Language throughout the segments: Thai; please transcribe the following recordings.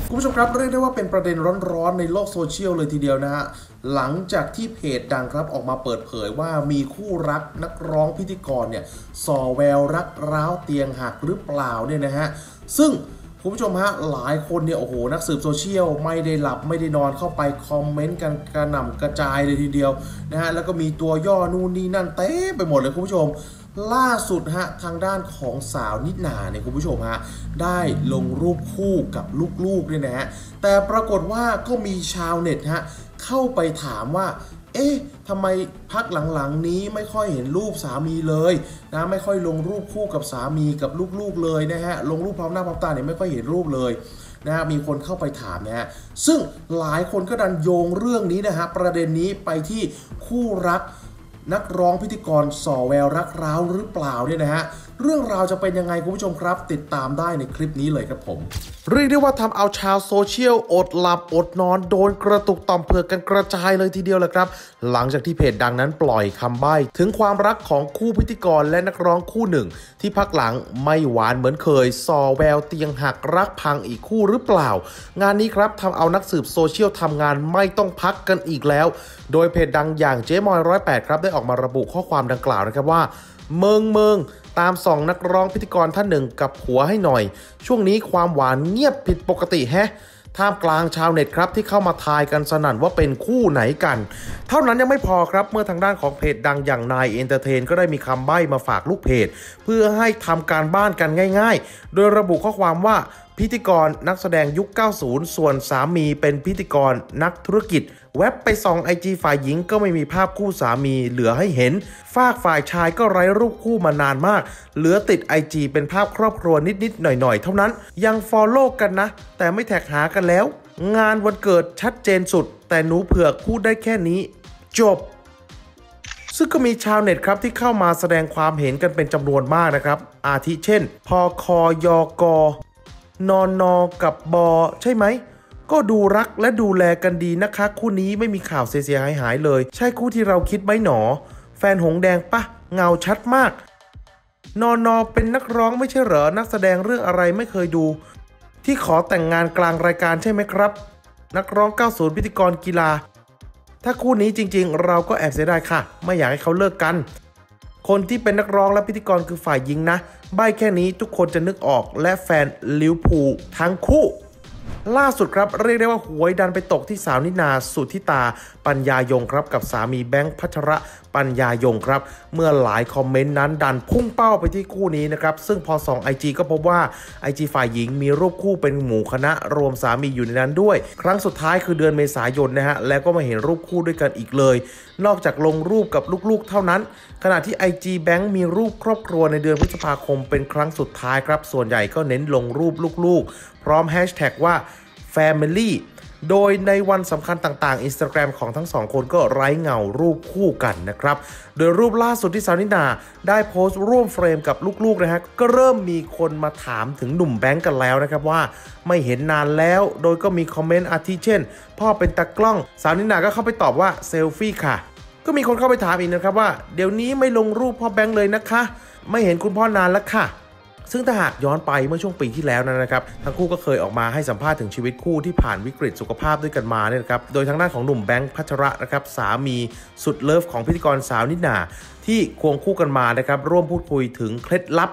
คุณผู้ชมครับเรียกได้ว่าเป็นประเด็นร้อนๆในโลกโซเชียลเลยทีเดียวนะฮะหลังจากที่เพจดังครับออกมาเปิดเผยว่ามีคู่รักนักร้องพิธีกรเนี่ยส่อแววรักร้าวเตียงหักหรือเปล่าเนี่ยนะฮะซึ่งคุณผู้ชมฮะหลายคนเนี่ยโอ้โหนักสืบโซเชียลไม่ได้หลับไม่ได้นอนเข้าไปคอมเมนต์กันกระหน่ำกระจายเลยทีเดียวนะฮะแล้วก็มีตัวย่อนู่นนี่นั่นเต็มไปหมดเลยคุณผู้ชมล่าสุดฮะทางด้านของสาวนิดหนาเนี่ยคุณผู้ชมฮะได้ลงรูปคู่กับลูกๆเนี่ยนะฮะแต่ปรากฏว่าก็มีชาวเน็ตฮะเข้าไปถามว่าเอ๊ะทำไมพักหลังๆนี้ไม่ค่อยเห็นรูปสามีเลยนะไม่ค่อยลงรูปคู่กับสามีกับลูกๆเลยนะฮะลงรูปพร้อมหน้าพร้อมตาเนี่ยไม่ค่อยเห็นรูปเลยนะฮะมีคนเข้าไปถามนะฮะซึ่งหลายคนก็ดันโยงเรื่องนี้นะฮะประเด็นนี้ไปที่คู่รักนักร้องพิธีกรส่อแววรักร้าวหรือเปล่าเนี่ยนะฮะเรื่องราวจะเป็นยังไงคุณผู้ชมครับติดตามได้ในคลิปนี้เลยครับผมเรียกได้ว่าทำเอาชาวโซเชียลอดหลับอดนอนโดนกระตุกต่อมเผือกกันกระจายเลยทีเดียวแหละครับหลังจากที่เพจดังนั้นปล่อยคำใบ้ถึงความรักของคู่พิธีกรและนักร้องคู่หนึ่งที่พักหลังไม่หวานเหมือนเคยส่อแววเตียงหักรักพังอีกคู่หรือเปล่างานนี้ครับทำเอานักสืบโซเชียลทำงานไม่ต้องพักกันอีกแล้วโดยเพจดังอย่างเจ๊มอย108ครับได้ออกมาระบุข้อความดังกล่าวนะครับว่าเมืองตามส่องนักร้องพิธีกรท่านหนึ่งกับผัวให้หน่อยช่วงนี้ความหวานเงียบผิดปกติแฮะท่ามกลางชาวเน็ตครับที่เข้ามาทายกันสนั่นว่าเป็นคู่ไหนกันเท่านั้นยังไม่พอครับเมื่อทางด้านของเพจดังอย่างนายเอนเตอร์เทนก็ได้มีคำใบ้มาฝากลูกเพจเพื่อให้ทำการบ้านกันง่ายๆโดยระบุข้อความว่าพิธีกรนักแสดงยุค 90 ส่วนสามีเป็นพิธีกรนักธุรกิจเว็บไปส่อง IG ฝ่ายหญิงก็ไม่มีภาพคู่สามีเหลือให้เห็นฝ่ายชายก็ไร้รูปคู่มานานมากเหลือติด IG เป็นภาพครอบครัวนิดๆหน่อยๆเท่านั้นยังฟอลโล่กันนะแต่ไม่แท็กหากันแล้วงานวันเกิดชัดเจนสุดแต่หนูเผือกพูดได้แค่นี้จบซึ่งก็มีชาวเน็ตครับที่เข้ามาแสดงความเห็นกันเป็นจำนวนมากนะครับอาทิเช่นพคยกนนกับบใช่ไหมก็ดูรักและดูแลกันดีนะคะคู่นี้ไม่มีข่าวเสียหายเลยใช่คู่ที่เราคิดไหมหนอแฟนหงแดงปะเงาชัดมากนเป็นนักร้องไม่ใช่เหรอนักแสดงเรื่องอะไรไม่เคยดูที่ขอแต่งงานกลางรายการใช่ไหมครับนักร้อง90พิธีกรกีฬาถ้าคู่นี้จริงๆเราก็แอบเสียดายค่ะไม่อยากให้เขาเลิกกันคนที่เป็นนักร้องและพิธีกรคือฝ่ายหญิงนะใบ้แค่นี้ทุกคนจะนึกออกและแฟนลิเวอร์พูลทั้งคู่ล่าสุดครับเรียกได้ว่าหวยดันไปตกที่สาวนินาสุทธิตาปัญญายงครับกับสามีแบงค์พัชระปัญญายงครับเมื่อหลายคอมเมนต์นั้นดันพุ่งเป้าไปที่คู่นี้นะครับซึ่งพอส่อง IG ก็พบว่า IG ฝ่ายหญิงมีรูปคู่เป็นหมู่คณะรวมสามีอยู่ในนั้นด้วยครั้งสุดท้ายคือเดือนเมษายนนะฮะแล้วก็มาเห็นรูปคู่ด้วยกันอีกเลยนอกจากลงรูปกับลูกๆเท่านั้นขณะที่ IG แบงค์มีรูปครอบครัวในเดือนพฤษภาคมเป็นครั้งสุดท้ายครับส่วนใหญ่ก็เน้นลงรูปลูกๆพร้อมแฮชแท็กว่า Family โดยในวันสำคัญต่างๆ Instagram ของทั้งสองคนก็ไร้เงารูปคู่กันนะครับโดยรูปล่าสุดที่สาวนินาได้โพสต์ร่วมเฟรมกับลูกๆนะฮะก็เริ่มมีคนมาถามถึงหนุ่มแบงค์กันแล้วนะครับว่าไม่เห็นนานแล้วโดยก็มีคอมเมนต์อาทิเช่นพ่อเป็นตากล้องสาวนินาก็เข้าไปตอบว่าเซลฟี่ค่ะก็มีคนเข้าไปถามอีกนะครับว่าเดี๋ยวนี้ไม่ลงรูปพ่อแบงค์เลยนะคะไม่เห็นคุณพ่อนานแล้วค่ะซึ่งถ้าหากย้อนไปเมื่อช่วงปีที่แล้วนะครับทั้งคู่ก็เคยออกมาให้สัมภาษณ์ถึงชีวิตคู่ที่ผ่านวิกฤตสุขภาพด้วยกันมาเนี่ยนะครับโดยทางด้านของหนุ่มแบงค์พัชระนะครับสามีสุดเลิฟของพิธีกรสาวนินาที่ควงคู่กันมานะครับร่วมพูดคุยถึงเคล็ดลับ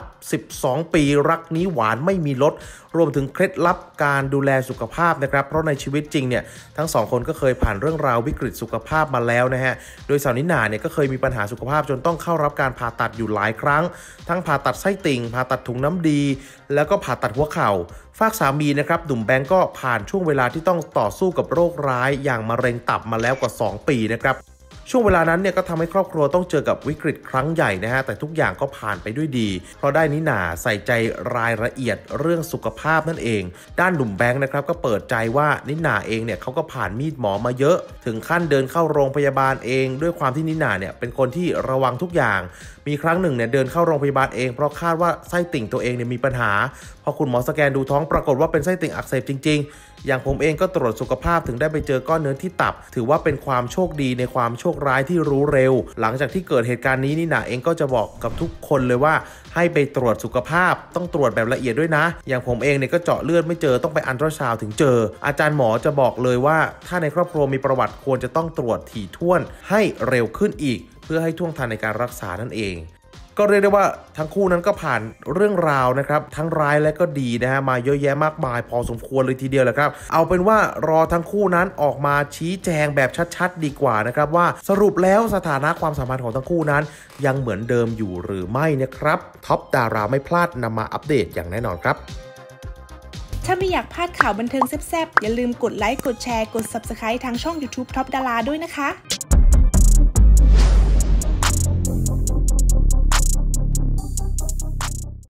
12ปีรักนี้หวานไม่มีลดรวมถึงเคล็ดลับการดูแลสุขภาพนะครับเพราะในชีวิตจริงเนี่ยทั้งสองคนก็เคยผ่านเรื่องราววิกฤตสุขภาพมาแล้วนะฮะโดยสาวนินาเนี่ยก็เคยมีปัญหาสุขภาพจนต้องเข้ารับการผ่าตัดอยู่หลายครั้งทั้งผ่าตัดไส้ติ่งผ่าตัดถุงน้ำดีแล้วก็ผ่าตัดหัวเข่าฝากสามีนะครับหนุ่มแบงก์ก็ผ่านช่วงเวลาที่ต้องต่อสู้กับโรคร้ายอย่างมะเร็งตับมาแล้วกว่า2ปีนะครับช่วงเวลานั้นเนี่ยก็ทำให้ครอบครัวต้องเจอกับวิกฤตครั้งใหญ่นะฮะแต่ทุกอย่างก็ผ่านไปด้วยดีเพราะได้นิน่าใส่ใจรายละเอียดเรื่องสุขภาพนั่นเองด้านหนุ่มแบงค์นะครับก็เปิดใจว่านิน่าเองเนี่ยเขาก็ผ่านมีดหมอมาเยอะถึงขั้นเดินเข้าโรงพยาบาลเองด้วยความที่นิน่าเนี่ยเป็นคนที่ระวังทุกอย่างมีครั้งหนึ่งเนี่ยเดินเข้าโรงพยาบาลเองเพราะคาดว่าไส้ติ่งตัวเองเนี่ยมีปัญหาพอคุณหมอสแกนดูท้องปรากฏว่าเป็นไส้ติ่งอักเสบจริงๆอย่างผมเองก็ตรวจสุขภาพถึงได้ไปเจอก้อนเนื้อที่ตับถือว่าเป็นความโชคดีในความโชคร้ายที่รู้เร็วหลังจากที่เกิดเหตุการณ์นี้นี่นะเองก็จะบอกกับทุกคนเลยว่าให้ไปตรวจสุขภาพต้องตรวจแบบละเอียดด้วยนะอย่างผมเองเนี่ยก็เจาะเลือดไม่เจอต้องไปอัลตราซาวด์ถึงเจออาจารย์หมอจะบอกเลยว่าถ้าในครอบครัวมีประวัติควรจะต้องตรวจถี่ถ้วนให้เร็วขึ้นอีกเพื่อให้ท่วงทันในการรักษานั่นเองก็เรียกได้ว่าทั้งคู่นั้นก็ผ่านเรื่องราวนะครับทั้งร้ายและก็ดีนะฮะมาเยอะแยะมากมายพอสมควรเลยทีเดียวแหละครับเอาเป็นว่ารอทั้งคู่นั้นออกมาชี้แจงแบบชัดๆดีกว่านะครับว่าสรุปแล้วสถานะความสัมพันธ์ของทั้งคู่นั้นยังเหมือนเดิมอยู่หรือไม่นะครับท็อปดาราไม่พลาดนำมาอัปเดตอย่างแน่นอนครับถ้าไม่อยากพลาดข่าวบันเทิงแซ่บๆอย่าลืมกดไลค์กดแชร์กด Subscribe ทางช่อง YouTube Top Dara ด้วยนะคะ